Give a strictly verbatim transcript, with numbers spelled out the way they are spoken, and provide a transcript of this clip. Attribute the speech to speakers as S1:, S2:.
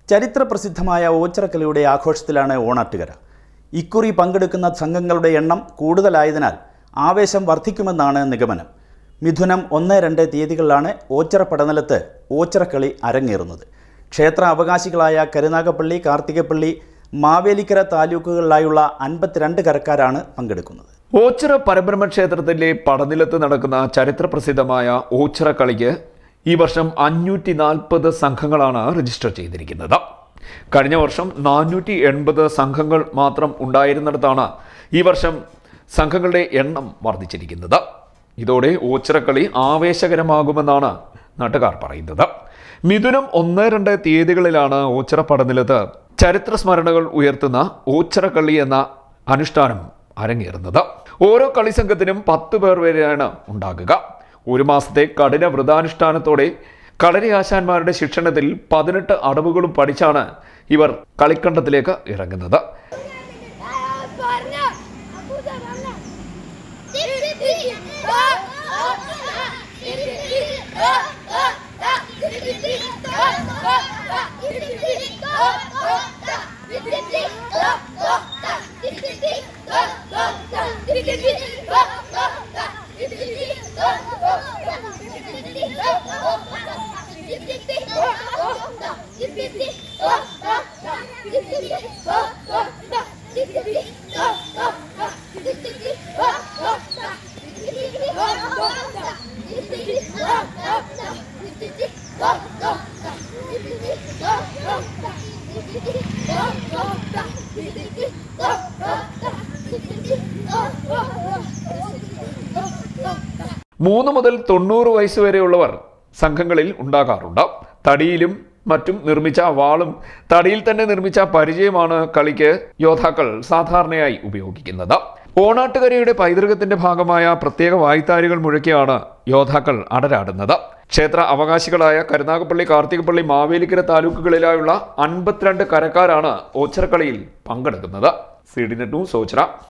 S1: ചരിത്രപ്രസിദ്ധമായ ഓച്ചിറക്കളിയുടെ ആഘോഷത്തിലാണ് ഓണാട്ടുകര. ഇക്കുറി പങ്കെടുക്കുന്ന സംഘങ്ങളുടെ എണ്ണം കൂടുതലായതിനാൽ ആവേശം വർദ്ധിക്കുമെന്നാണ് നിഗമനം. മിഥുനം ഒന്ന് രണ്ട് തീയതികളിലാണ് ഓച്ചിറ പടനിലത്ത് ഓച്ചിറക്കളി അരങ്ങേറുന്നത്. ക്ഷേത്ര അവകാശികളായ കരുനാഗപ്പള്ളി, കാർത്തികപ്പള്ളി, മാവേലിക്കര താലൂക്കുകളിലായുള്ള അൻപത്തിരണ്ട് കരക്കാരാണ് പങ്കെടുക്കുന്നത്.
S2: ഓച്ചിറ പരബ്രഹ്മ ക്ഷേത്രത്തിലെ പടനിലത്ത് നടക്കുന്ന ചരിത്രപ്രസിദ്ധമായ ഓച്ചിറക്കളിക്ക് ഈ വർഷം അഞ്ഞൂറ്റി നാൽപ്പത് സംഘങ്ങളാണ് രജിസ്റ്റർ ചെയ്തിരിക്കുന്നത്. കഴിഞ്ഞ വർഷം നാനൂറ്റി എൺപത് സംഘങ്ങൾ മാത്രം ഉണ്ടായിരുന്നിടത്താണ് ഈ വർഷം സംഘങ്ങളുടെ എണ്ണം വർദ്ധിച്ചിരിക്കുന്നത്. ഇതോടെ ഓച്ചിറക്കളി ആവേശകരമാകുമെന്നാണ് നാട്ടുകാർ പറയുന്നത്. മിഥുനം ഒന്ന് രണ്ട് തീയതികളിലാണ് ഓച്ചിറ പടനിലത്ത് ചരിത്ര സ്മരണകൾ ഉയർത്തുന്ന ഓച്ചിറക്കളി എന്ന അനുഷ്ഠാനം അരങ്ങേറുന്നത്. ഓരോ കളി സംഘത്തിനും പത്ത് പേർ വരെയാണ് ഉണ്ടാകുക. ഒരു മാസത്തെ കഠിന വ്രതാനുഷ്ഠാനത്തോടെ കളരി ആശാന്മാരുടെ ശിക്ഷണത്തിൽ പതിനെട്ട് അടവുകളും പഠിച്ചാണ് ഇവർ കളിക്കണ്ടത്തിലേക്ക് ഇറങ്ങുന്നത്. മൂന്ന് മുതൽ തൊണ്ണൂറ് വയസ്സ് വരെയുള്ളവർ സംഘങ്ങളിൽ ഉണ്ടാകാറുണ്ട്. തടിയിലും മറ്റും നിർമ്മിച്ച വാളും തടിയിൽ തന്നെ നിർമ്മിച്ച പരിചയമാണ് കളിക്ക് യോദ്ധാക്കൾ സാധാരണയായി ഉപയോഗിക്കുന്നത്. ഓണാട്ടുകരയുടെ പൈതൃകത്തിന്റെ ഭാഗമായ പ്രത്യേക വായ്ത്താരികൾ മുഴക്കിയാണ് യോദ്ധാക്കൾ അടരാടുന്നത്. ക്ഷേത്ര അവകാശികളായ കരുനാഗപ്പള്ളി, കാർത്തികപ്പള്ളി, മാവേലിക്കര താലൂക്കുകളിലായുള്ള അൻപത്തിരണ്ട് കരക്കാരാണ് ഓച്ചിറക്കളിയിൽ പങ്കെടുക്കുന്നത്. C D net news Ochira.